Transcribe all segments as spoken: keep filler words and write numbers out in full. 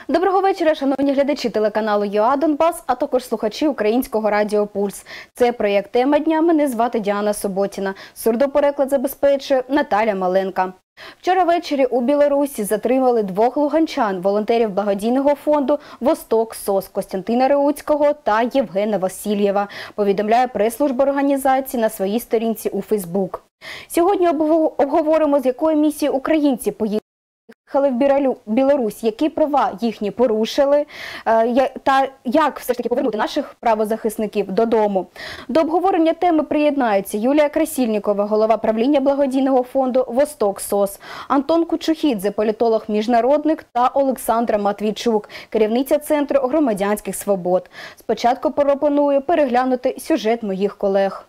Доброго вечора, шановні глядачі телеканалу ЮА Донбас, а також слухачі українського радіо Пульс. Це проєкт «Тема дня». Мене звати Діана Соботіна. Сурдопереклад забезпечує Наталя Маленка. Вчора ввечері у Білорусі затримали двох луганчан, волонтерів благодійного фонду «Восток СОС» Костянтина Реуцького та Євгена Васильєва, повідомляє прес-служба організації на своїй сторінці у Фейсбук. Сьогодні обговоримо, з якою місією українці поїхали в Білорусь, які права їхні порушили, та як все ж таки повернути наших правозахисників додому. До обговорення теми приєднаються Юлія Красільнікова, голова правління благодійного фонду «Восток СОС», Антон Кучухідзе, політолог-міжнародник, та Олександра Матвійчук, керівниця Центру громадянських свобод. Спочатку пропоную переглянути сюжет моїх колег.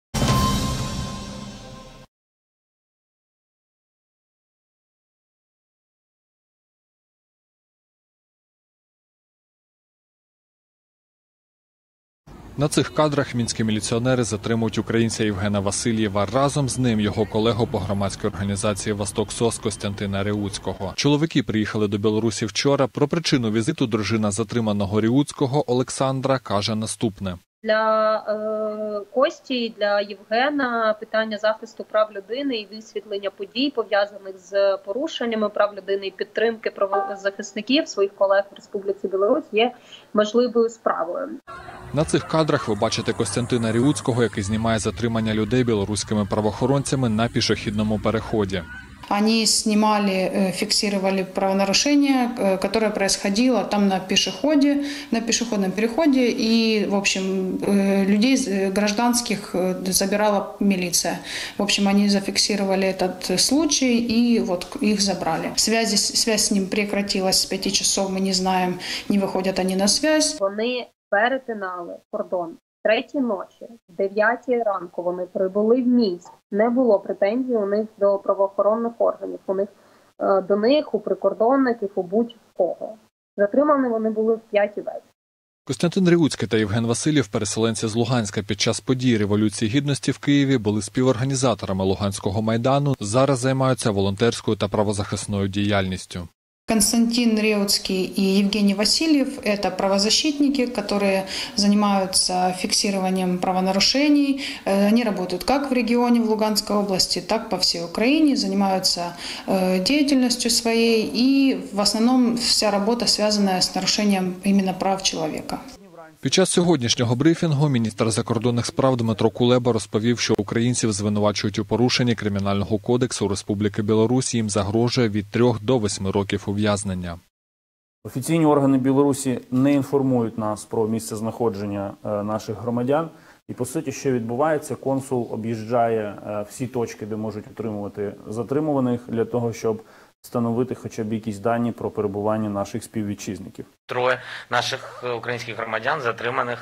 На цих кадрах мінські міліціонери затримують українця Євгена Васильєва. Разом з ним його колегу по громадській організації «Восток СОС» Костянтина Реуцького. Чоловіки приїхали до Білорусі вчора. Про причину візиту дружина затриманого Реуцького Олександра каже наступне. Для е, Кості і для Євгена питання захисту прав людини і висвітлення подій, пов'язаних з порушеннями прав людини і підтримки правозахисників своїх колег в Республіці Білорусь є важливою справою. На цих кадрах ви бачите Костянтина Реуцького, який знімає затримання людей білоруськими правоохоронцями на пішохідному переході. Они снимали, фиксировали правонарушение, которое происходило там на пешеходе, на пешеходном переходе. И, в общем, людей гражданских забирала милиция. В общем, они зафиксировали этот случай и вот их забрали. Связь, связь с ним прекратилась с пяти часов, мы не знаем, не выходят они на связь. Вони перетинали кордон. Третій ночі, в дев'ятій ранку вони прибули в Мінськ. Не було претензій у них до правоохоронних органів, у них, до них, у прикордонників, у будь-кого. Затримані вони були в п'ятій вечора. Костянтин Реуцький та Євген Васильєв, переселенці з Луганська, під час подій Революції Гідності в Києві були співорганізаторами Луганського Майдану, зараз займаються волонтерською та правозахисною діяльністю. Константин Реуцкий и Евгений Васильев – это правозащитники, которые занимаются фиксированием правонарушений. Они работают как в регионе, в Луганской области, так и по всей Украине, занимаются деятельностью своей, и в основном вся работа связана с нарушением именно прав человека. Під час сьогоднішнього брифінгу міністр закордонних справ Дмитро Кулеба розповів, що українців звинувачують у порушенні Кримінального кодексу Республіки Білорусь, їм загрожує від трьох до восьми років ув'язнення. Офіційні органи Білорусі не інформують нас про місце знаходження наших громадян. І, по суті, що відбувається, консул об'їжджає всі точки, де можуть утримувати затримуваних, для того, щоб встановити хоча б якісь дані про перебування наших співвітчизників. Троє наших українських громадян затриманих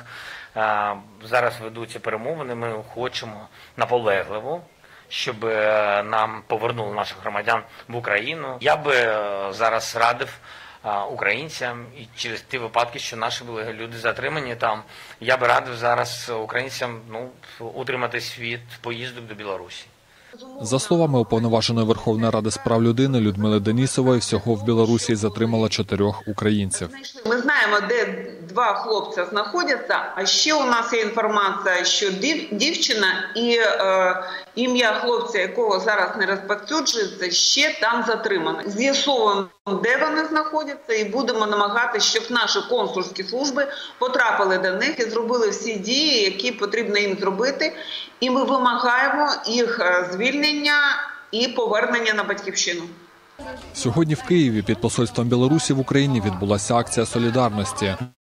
зараз ведуться перемовини. Ми хочемо наполегливо, щоб нам повернули наших громадян в Україну. Я би зараз радив українцям, і через ті випадки, що наші люди затримані там, я би радив зараз українцям ну, утриматись від поїздок до Білорусі. За словами уповноваженої Верховної Ради з прав людини Людмили Денісової, всього в Білорусі затримала чотирьох українців. Ми знаємо, де два хлопці знаходяться, а ще у нас є інформація, що дівчина і е, ім'я хлопця, якого зараз не розповсюджується, ще там затримано. З'ясовуємо, де вони знаходяться, і будемо намагатися, щоб наші консульські служби потрапили до них і зробили всі дії, які потрібно їм зробити. І ми вимагаємо їх звільнення і повернення на батьківщину. Сьогодні в Києві під посольством Білорусі в Україні відбулася акція солідарності.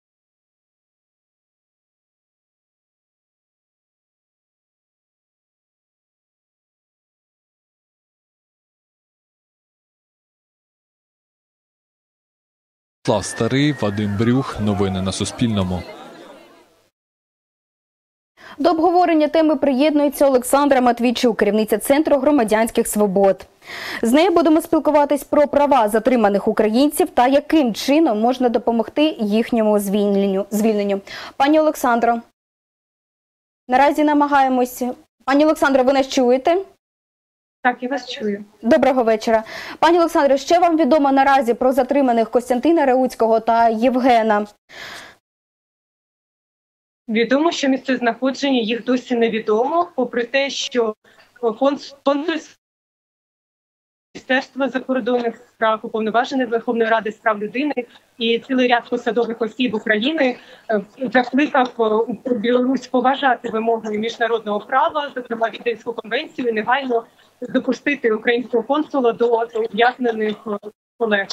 Слав Старий, Вадим Брюх. Новини на Суспільному. До обговорення теми приєднується Олександра Матвійчук, керівниця Центру громадянських свобод. З нею будемо спілкуватись про права затриманих українців та яким чином можна допомогти їхньому звільненню. Пані Олександро, наразі намагаємося. Пані Олександро, ви нас чуєте? Так, я вас чую. Доброго вечора. Пані Олександре, що вам відомо наразі про затриманих Костянтина Реуцького та Євгена? Відомо, що місцезнаходження їх досі невідомо, попри те, що консульство Міністерства закордонних справ, уповноважений Верховної Ради з прав людини і цілий ряд посадових осіб України закликав Білорусь поважати вимоги міжнародного права, зокрема Віденську конвенцію, і негайно допустити українського консула до ув'язнених колег.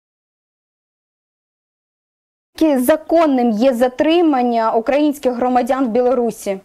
Наскільки законним є затримання українських громадян в Білорусі?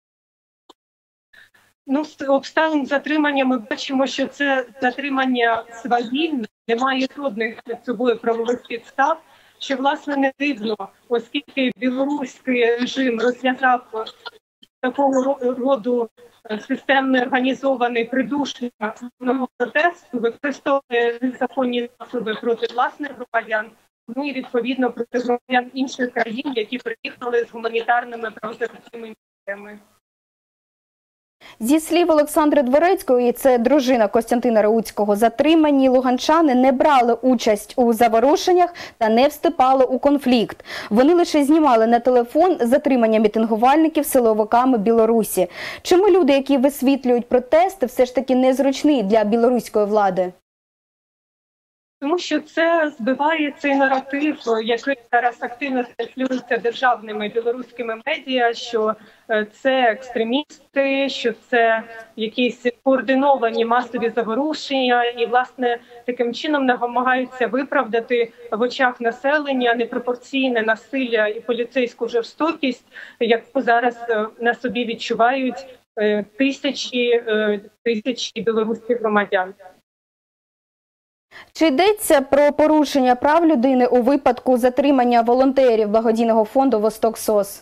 Ну, з обставин затримання ми бачимо, що це затримання свавільне, немає жодних під собою правових підстав, що, власне, не дивно, оскільки білоруський режим розв'язав такого роду системно організований придушення протесту, використовує незаконні засоби проти власних громадян, ну і, відповідно, проти громадян інших країн, які приїхали з гуманітарними правозахисними місіями. Зі слів Олександри Дворецької, це дружина Костянтина Реуцького, затримані луганчани не брали участь у заворушеннях та не вступали у конфлікт. Вони лише знімали на телефон затримання мітингувальників силовиками Білорусі. Чому люди, які висвітлюють протести, все ж таки незручні для білоруської влади? Тому що це збиває цей наратив, який зараз активно транслюється державними білоруськими медіа, що це екстремісти, що це якісь координовані масові заворушення, і, власне, таким чином намагаються виправдати в очах населення непропорційне насилля і поліцейську жорстокість, яку зараз на собі відчувають тисячі, тисячі білоруських громадян. Чи йдеться про порушення прав людини у випадку затримання волонтерів благодійного фонду «Восток СОС»?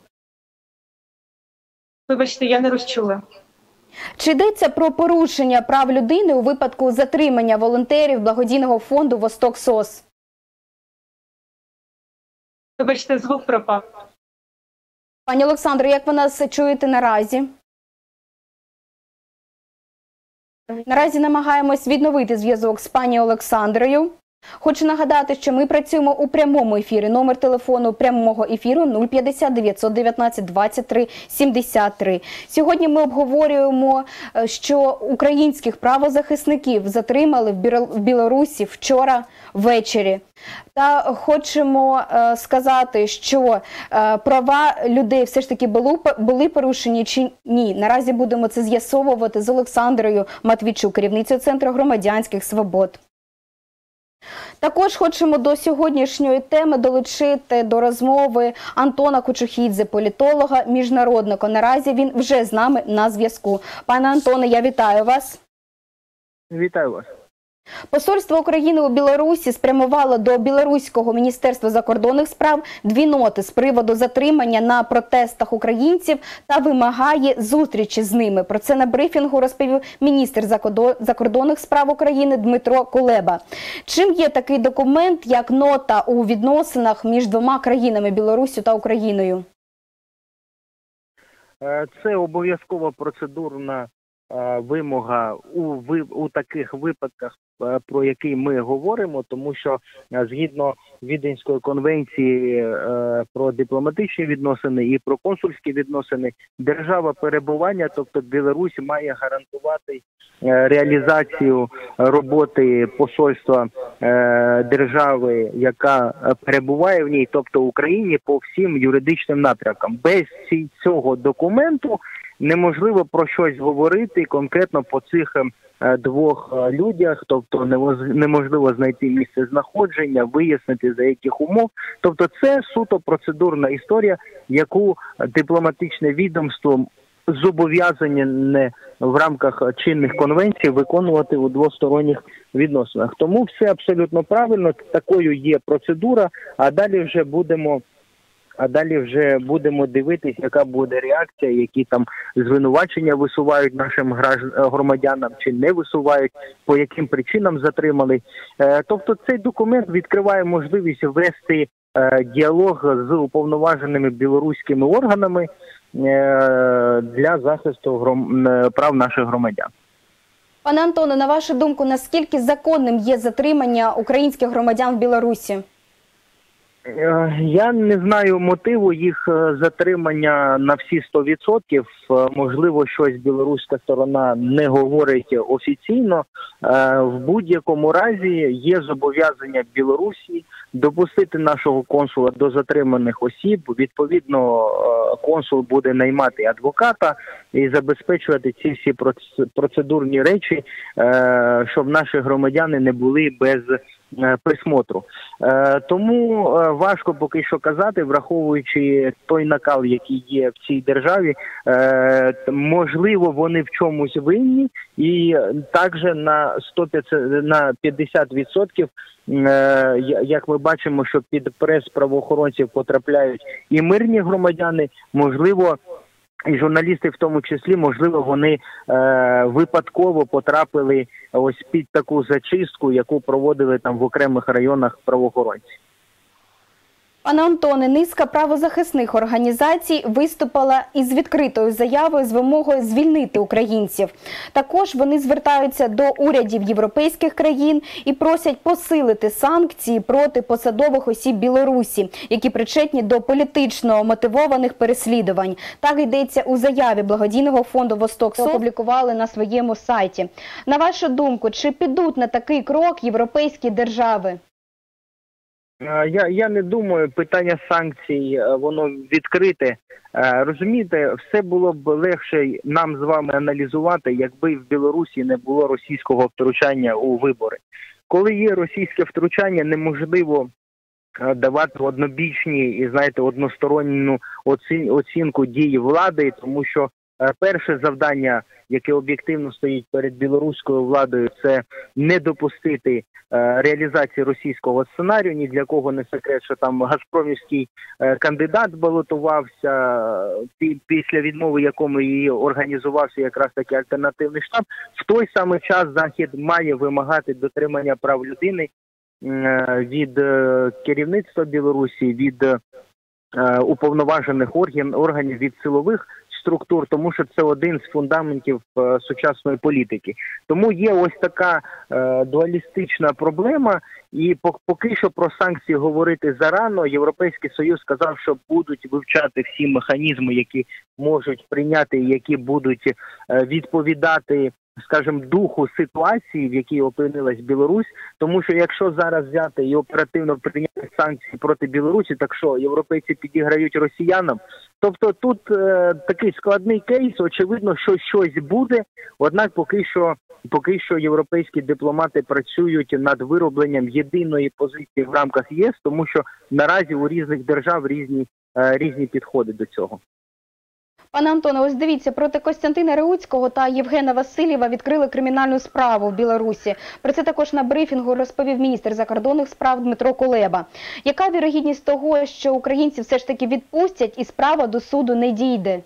Вибачте, я не розчула. Чи йдеться про порушення прав людини у випадку затримання волонтерів благодійного фонду «Восток СОС»? Вибачте, звук пропав. Пані Олександро, як ви нас чуєте наразі? Наразі намагаємось відновити зв'язок з пані Олександрою. Хочу нагадати, що ми працюємо у прямому ефірі. Номер телефону прямого ефіру нуль п'ятдесят дев'ятсот дев'ятнадцять двадцять три сімдесят три. Сьогодні ми обговорюємо, що українських правозахисників затримали в Білорусі вчора ввечері. Та хочемо е, сказати, що е, права людей все ж таки були, були порушені чи ні. Наразі будемо це з'ясовувати з Олександрою Матвійчук, керівницею Центру громадянських свобод. Також хочемо до сьогоднішньої теми долучити до розмови Антона Кучухідзе, політолога, міжнародника. Наразі він вже з нами на зв'язку. Пане Антоне, я вітаю вас. Вітаю вас. Посольство України у Білорусі спрямувало до Білоруського міністерства закордонних справ дві ноти з приводу затримання на протестах українців та вимагає зустрічі з ними. Про це на брифінгу розповів міністр закордонних справ України Дмитро Кулеба. Чим є такий документ, як нота у відносинах між двома країнами – Білоруссю та Україною? Це обов'язкова процедурна вимога у, у таких випадках, про які ми говоримо, тому що згідно Віденської конвенції про дипломатичні відносини і про консульські відносини, держава перебування, тобто Білорусь, має гарантувати реалізацію роботи посольства держави, яка перебуває в ній, тобто Україні, по всім юридичним напрямкам. Без цього документу неможливо про щось говорити конкретно по цих двох людях, тобто неможливо знайти місце знаходження, вияснити за яких умов. Тобто це суто процедурна історія, яку дипломатичне відомство зобов'язані не в рамках чинних конвенцій виконувати у двосторонніх відносинах. Тому все абсолютно правильно, такою є процедура, а далі вже будемо А далі вже будемо дивитись, яка буде реакція, які там звинувачення висувають нашим громадянам чи не висувають, по яким причинам затримали. Тобто цей документ відкриває можливість вести діалог з уповноваженими білоруськими органами для захисту прав наших громадян. Пане Антоне, на вашу думку, наскільки законним є затримання українських громадян в Білорусі? Я не знаю мотиву їх затримання на всі сто відсотків. Можливо, щось білоруська сторона не говорить офіційно. В будь-якому разі є зобов'язання Білорусі допустити нашого консула до затриманих осіб. Відповідно, консул буде наймати адвоката і забезпечувати ці всі процедурні речі, щоб наші громадяни не були без присмотру. Тому важко поки що казати, враховуючи той накал, який є в цій державі. Можливо, вони в чомусь винні, і також на сто п'ятдесят відсотків, як ми бачимо, що під прес правоохоронців потрапляють і мирні громадяни, можливо, і журналісти в тому числі, можливо, вони е, випадково потрапили ось під таку зачистку, яку проводили там в окремих районах правоохоронці. Пане Антоне, низка правозахисних організацій виступила із відкритою заявою з вимогою звільнити українців. Також вони звертаються до урядів європейських країн і просять посилити санкції проти посадових осіб Білорусі, які причетні до політично мотивованих переслідувань. Так йдеться у заяві благодійного фонду «Восток Сос», опублікували на своєму сайті. На вашу думку, чи підуть на такий крок європейські держави? Я, я не думаю, питання санкцій, воно відкрите. Розумієте, все було б легше нам з вами аналізувати, якби в Білорусі не було російського втручання у вибори. Коли є російське втручання, неможливо давати однобічні і, знаєте, односторонню оцінку дій влади, тому що перше завдання, яке об'єктивно стоїть перед білоруською владою, це не допустити е, реалізації російського сценарію. Ні для кого не секрет, що там газпромівський е, кандидат балотувався, пі, після відмови якому і організувався якраз такий альтернативний штаб. В той самий час Захід має вимагати дотримання прав людини е, від е, керівництва Білорусі, від е, уповноважених орган, органів, від силових структур, тому що це один з фундаментів е, сучасної політики. Тому є ось така е, дуалістична проблема, і поки що про санкції говорити зарано. Європейський Союз сказав, що будуть вивчати всі механізми, які можуть прийняти, які будуть е, відповідати, скажімо, духу ситуації, в якій опинилась Білорусь, тому що якщо зараз взяти і оперативно прийняти санкції проти Білорусі, так що європейці підіграють росіянам. Тобто тут е, такий складний кейс, очевидно, що щось буде, однак поки що, поки що європейські дипломати працюють над виробленням єдиної позиції в рамках ЄС, тому що наразі у різних держав різні, е, різні підходи до цього. Пане Антоне, ось дивіться, проти Костянтина Реуцького та Євгена Васильєва відкрили кримінальну справу в Білорусі. Про це також на брифінгу розповів міністр закордонних справ Дмитро Кулеба. Яка вірогідність того, що українці все ж таки відпустять і справа до суду не дійде?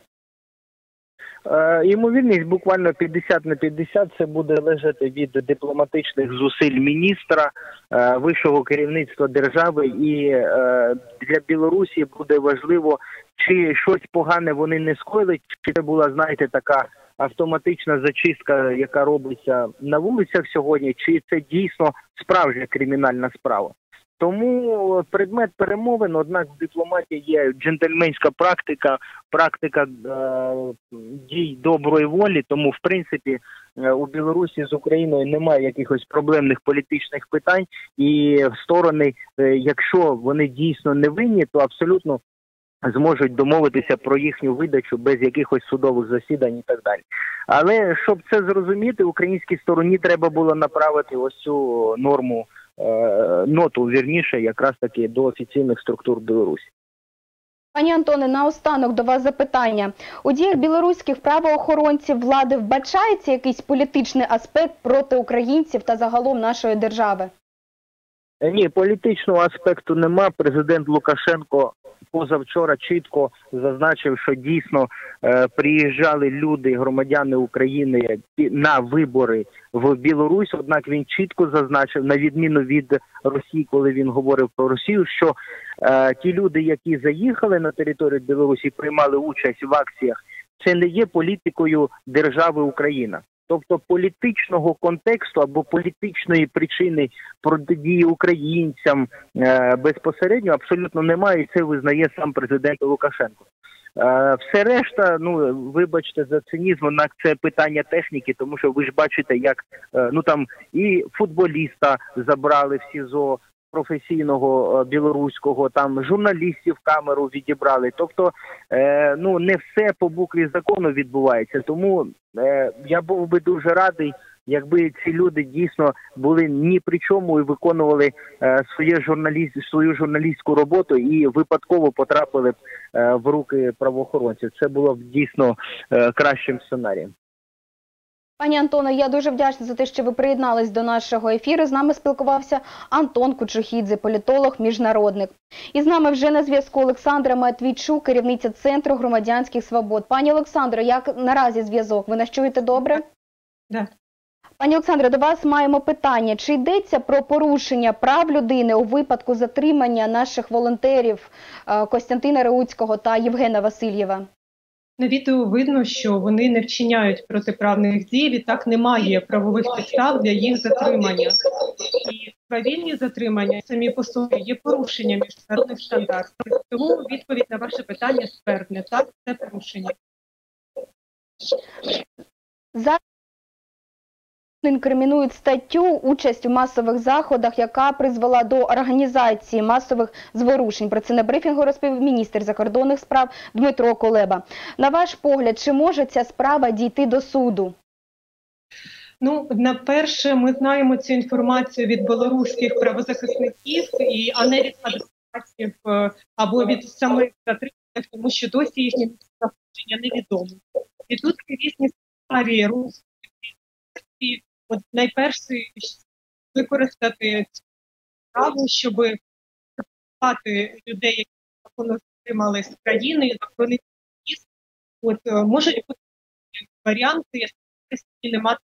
Ймовірність буквально п'ятдесят на п'ятдесят, це буде залежати від дипломатичних зусиль міністра, вищого керівництва держави, і для Білорусі буде важливо, чи щось погане вони не скоїли, чи це була, знаєте, така автоматична зачистка, яка робиться на вулицях сьогодні, чи це дійсно справжня кримінальна справа. Тому предмет перемовин, однак в дипломатії є джентльменська практика, практика е, дій доброї волі, тому в принципі у Білорусі з Україною немає якихось проблемних політичних питань, і сторони, е, якщо вони дійсно не винні, то абсолютно зможуть домовитися про їхню видачу без якихось судових засідань і так далі. Але щоб це зрозуміти, українській стороні треба було направити ось цю норму, ноту, вірніше, якраз таки до офіційних структур Білорусі. Пані Антоне, наостанок до вас запитання. У діях білоруських правоохоронців влади вбачається якийсь політичний аспект проти українців та загалом нашої держави? Ні, політичного аспекту нема. Президент Лукашенко позавчора чітко зазначив, що дійсно е, приїжджали люди, громадяни України на вибори в Білорусь, однак він чітко зазначив, на відміну від Росії, коли він говорив про Росію, що е, ті люди, які заїхали на територію Білорусі, приймали участь в акціях, це не є політикою держави Україна. Тобто політичного контексту або політичної причини протидії українцям е, безпосередньо абсолютно немає, і це визнає сам президент Лукашенко. Е, все решта, ну вибачте за цинізм, однак це питання техніки, тому що ви ж бачите, як е, ну там і футболіста забрали в СІЗО, професійного е, білоруського, там журналістів камеру відібрали. Тобто, е, ну не все по букві закону відбувається. Тому е, я був би дуже радий, якби ці люди дійсно були ні при чому і виконували е, своє журналіст, свою журналістську роботу і випадково потрапили б е, в руки правоохоронців. Це було б дійсно е, кращим сценарієм. Пані Антоно, я дуже вдячна за те, що ви приєднались до нашого ефіру. З нами спілкувався Антон Кучухідзе, політолог, міжнародник. І з нами вже на зв'язку Олександра Матвійчук, керівниця Центру громадянських свобод. Пані Олександро, як наразі зв'язок? Ви нас чуєте добре? Да. Пані Олександро, до вас маємо питання. Чи йдеться про порушення прав людини у випадку затримання наших волонтерів Костянтина Реуцького та Євгена Васильєва? На відео видно, що вони не вчиняють протиправних дій, відтак немає правових підстав для їх затримання. І правильні затримання самі по собі є порушенням міжнародних стандартів. Тому відповідь на ваше питання ствердне. Так, це порушення. Зараз інкримінують статтю «Участь у масових заходах», яка призвела до організації масових зворушень. Про це на брифінгу розповів міністр закордонних справ Дмитро Кулеба. На ваш погляд, чи може ця справа дійти до суду? Ну, на перше, ми знаємо цю інформацію від білоруських правозахисників, і, а не від адвокатів або від самих затриманих, тому що досі їхнє знаходження невідомо. І тут різні сценарії русські. От найперше використати цю справу, щоб працювати людей, які законно затримали з країни, і заборонити в'їзд. От можуть бути варіанти, якщо не мати.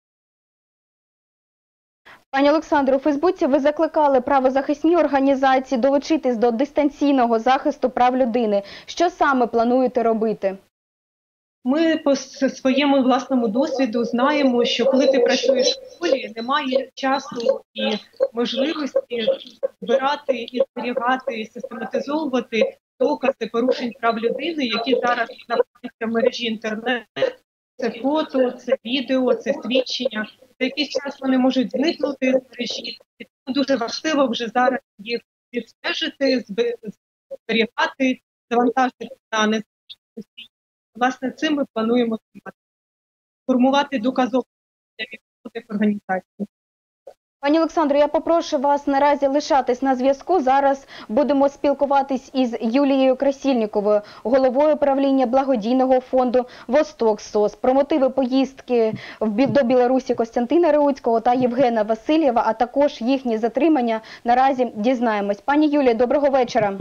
Пані Олександро, у Фейсбуці ви закликали правозахисні організації долучитись до дистанційного захисту прав людини. Що саме плануєте робити? Ми по своєму власному досвіду знаємо, що коли ти працюєш в полі, немає часу і можливості збирати і зберігати, і систематизовувати докази порушень прав людини, які зараз знаходяться в мережі інтернет. Це фото, це відео, це свідчення. За якийсь час вони можуть зникнути з мережі. І тому дуже важливо вже зараз їх відстежити, зберігати, завантажити на незалежності. Власне, цим ми плануємо займатися. Формувати доказові для міжнародних організацій. Пані Олександро, я попрошу вас наразі лишатись на зв'язку. Зараз будемо спілкуватись із Юлією Красільніковою, головою правління благодійного фонду «Восток СОС». Про мотиви поїздки до Білорусі Костянтина Реуцького та Євгена Васильєва, а також їхні затримання, наразі дізнаємось. Пані Юлія, доброго вечора.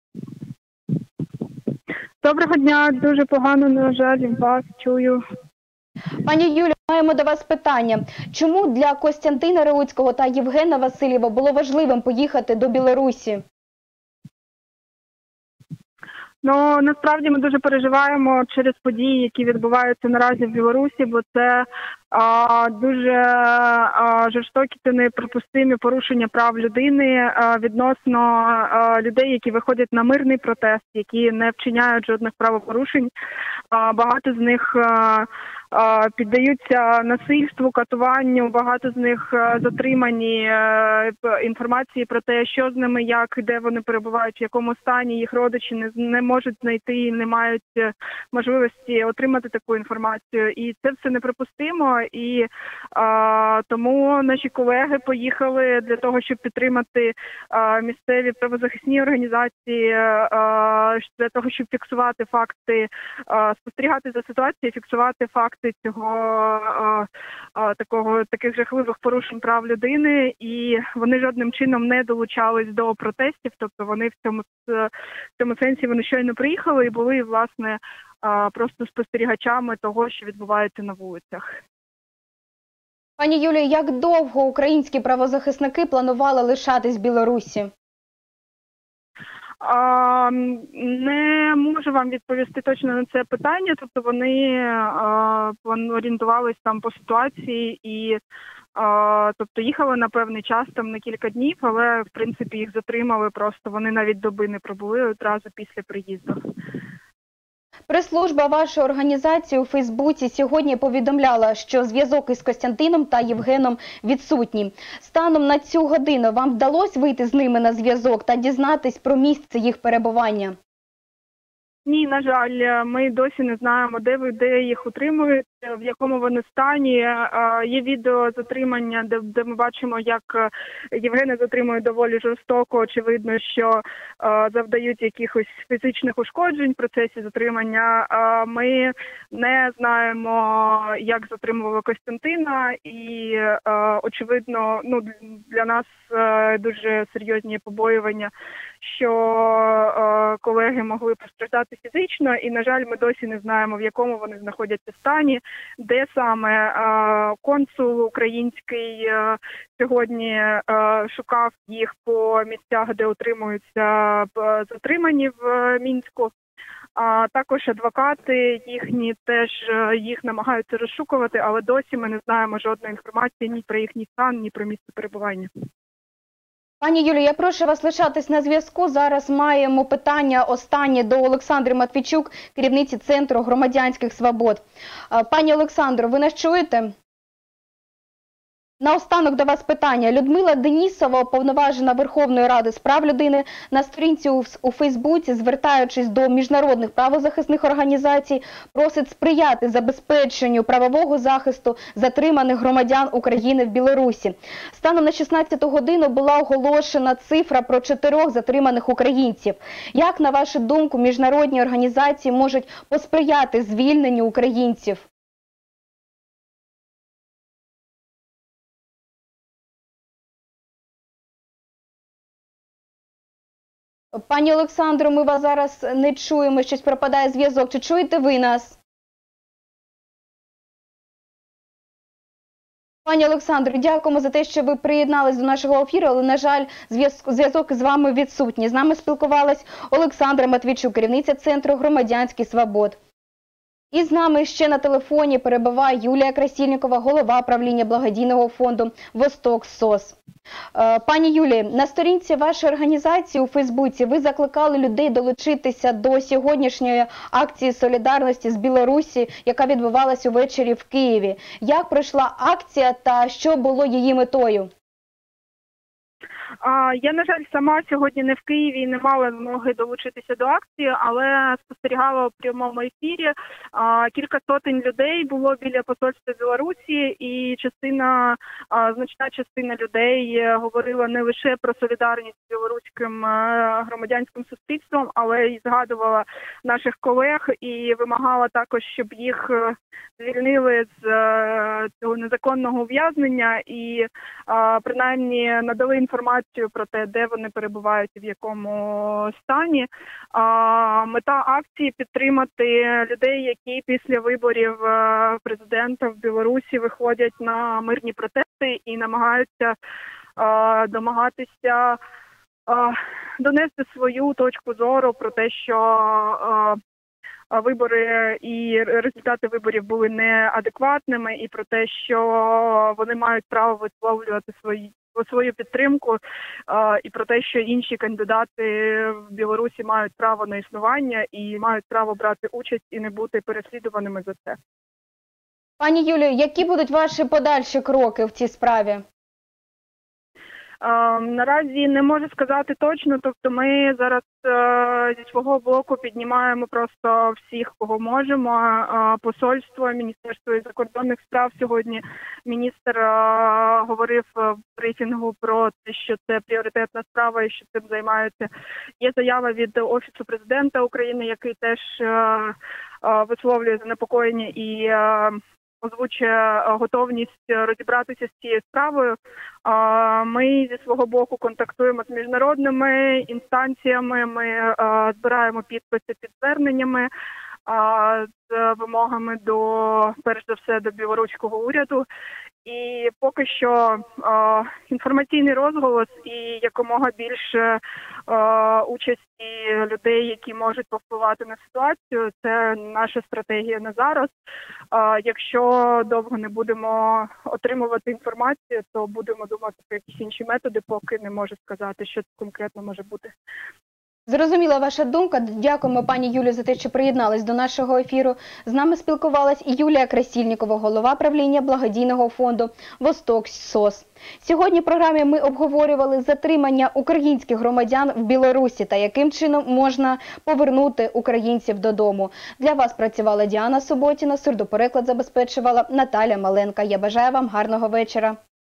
Доброго дня, дуже погано, на жаль, вас чую. Пані Юлія, маємо до вас питання. Чому для Костянтина Реуцького та Євгена Васильєва було важливим поїхати до Білорусі? Ну, насправді ми дуже переживаємо через події, які відбуваються наразі в Білорусі, бо це а, дуже а, жорстокі та неприпустимі порушення прав людини а, відносно а, людей, які виходять на мирний протест, які не вчиняють жодних правопорушень. А, багато з них а, а, піддаються насильству, катуванню, багато з них а, затримані а, інформації про те, що з ними, як, де вони перебувають, в якому стані, їх родичі не, не можуть знайти і не мають можливості отримати таку інформацію. І це все неприпустимо. І а, тому наші колеги поїхали для того, щоб підтримати а, місцеві правозахисні організації, а, для того, щоб фіксувати факти, а, спостерігати за ситуацією, фіксувати факти цього а, а, такого таких жахливих порушень прав людини. І вони жодним чином не долучались до протестів, тобто вони в цьому в цьому сенсі вони щойно приїхали і були, власне, а, просто спостерігачами того, що відбувається на вулицях. Пані Юлію, як довго українські правозахисники планували лишатись в Білорусі? А, не можу вам відповісти точно на це питання, тобто вони, а, вони орієнтувалися там по ситуації і а, тобто їхали на певний час, там на кілька днів, але в принципі їх затримали, просто вони навіть доби не пробули одразу після приїзду. Прес-служба вашої організації у Фейсбуці сьогодні повідомляла, що зв'язок із Костянтином та Євгеном відсутні. Станом на цю годину вам вдалося вийти з ними на зв'язок та дізнатись про місце їх перебування? Ні, на жаль, ми досі не знаємо, де ви, де їх утримують, в якому вони стані. Є відео затримання, де, де ми бачимо, як Євгена затримують доволі жорстоко. Очевидно, що завдають якихось фізичних ушкоджень в процесі затримання. Ми не знаємо, як затримували Костянтина, і очевидно, ну, для нас дуже серйозні побоювання, що колеги могли постраждати фізично, і, на жаль, ми досі не знаємо, в якому вони знаходяться стані, де саме консул український сьогодні шукав їх по місцях, де утримуються затримані в Мінську. А також адвокати їхні теж їх намагаються розшукувати, але досі ми не знаємо жодної інформації ні про їхній стан, ні про місце перебування. Пані Юлію, я прошу вас лишатись на зв'язку. Зараз маємо питання останнє до Олександри Матвійчук, керівниці Центру громадянських свобод. Пані Олександро, ви нас чуєте? Наостанок до вас питання. Людмила Денісова, уповноважена Верховної Ради з прав людини, на сторінці у Фейсбуці, звертаючись до міжнародних правозахисних організацій, просить сприяти забезпеченню правового захисту затриманих громадян України в Білорусі. Станом на шістнадцяту годину була оголошена цифра про чотирьох затриманих українців. Як, на вашу думку, міжнародні організації можуть посприяти звільненню українців? Пані Олександро, ми вас зараз не чуємо, щось пропадає зв'язок. Чи чуєте ви нас? Пані Олександро, дякуємо за те, що ви приєдналися до нашого ефіру, але, на жаль, зв'язок з вами відсутній. З нами спілкувалась Олександра Матвійчук, керівниця Центру громадянських свобод. І з нами ще на телефоні перебуває Юлія Красильникова, голова правління благодійного фонду «Восток СОС». Пані Юлії, на сторінці вашої організації у Фейсбуці ви закликали людей долучитися до сьогоднішньої акції солідарності з Білорусі, яка відбувалась увечері в Києві. Як пройшла акція та що було її метою? Я, на жаль, сама сьогодні не в Києві і не мала змоги долучитися до акції, але спостерігала у прямому ефірі. Кілька сотень людей було біля посольства Білорусі, і частина, значна частина людей говорила не лише про солідарність з білоруським громадянським суспільством, але й згадувала наших колег і вимагала також, щоб їх звільнили з цього незаконного ув'язнення і принаймні надали інформацію про те, де вони перебувають і в якому стані. Мета акції – підтримати людей, які після виборів президента в Білорусі виходять на мирні протести і намагаються домагатися донести свою точку зору про те, що вибори і результати виборів були неадекватними, і про те, що вони мають право висловлювати свої свою підтримку, і про те, що інші кандидати в Білорусі мають право на існування і мають право брати участь і не бути переслідуваними за це. Пані Юлію, які будуть ваші подальші кроки в цій справі? Наразі не можу сказати точно, тобто ми зараз зі свого боку піднімаємо просто всіх, кого можемо. Посольство, Міністерство закордонних справ сьогодні міністр говорив в брифінгу про те, що це пріоритетна справа і що цим займаються. Є заява від Офісу президента України, який теж висловлює занепокоєння і озвучує готовність розібратися з цією справою. Ми зі свого боку контактуємо з міжнародними інстанціями, ми збираємо підписи під зверненнями. з вимогами до, перш за все, до білоруського уряду. І поки що е, інформаційний розголос і якомога більше е, участі людей, які можуть повпливати на ситуацію, це наша стратегія на зараз. Е, якщо довго не будемо отримувати інформацію, то будемо думати про якісь інші методи, поки не можу сказати, що це конкретно може бути. Зрозуміла ваша думка. Дякуємо, пані Юлію, за те, що приєднались до нашого ефіру. З нами спілкувалась і Юлія Красільнікова, голова правління благодійного фонду «Восток СОС». Сьогодні в програмі ми обговорювали затримання українських громадян в Білорусі та яким чином можна повернути українців додому. Для вас працювала Діана Суботіна, сурдопереклад забезпечувала Наталя Маленка. Я бажаю вам гарного вечора.